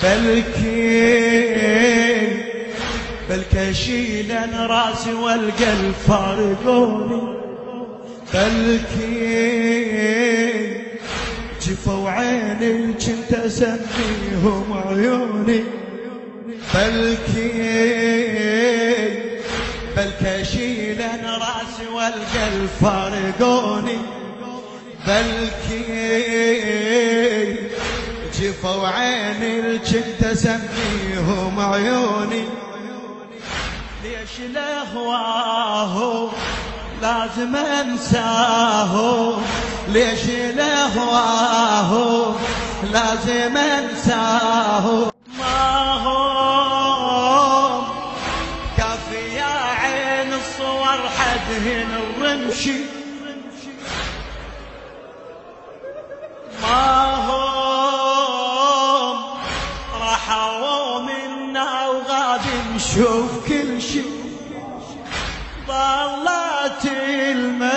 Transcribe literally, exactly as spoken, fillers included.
بلكي بلكي اشيل راسي والقى الفارقوني، بلكي جفوا عيني كنت اسميهم عيوني، بلكي بلكي اشيل راسي والقى الفارقوني، بلكي جفوا عيني كنت اسميهم عيوني. ليش لهواه لازم انساه، ليش لهواه لازم انساه، ما هو كافي يا عين الصور حدهن الرمشي، ما هم رحوا منا وغادي نشوف كل شي، ضلت الماء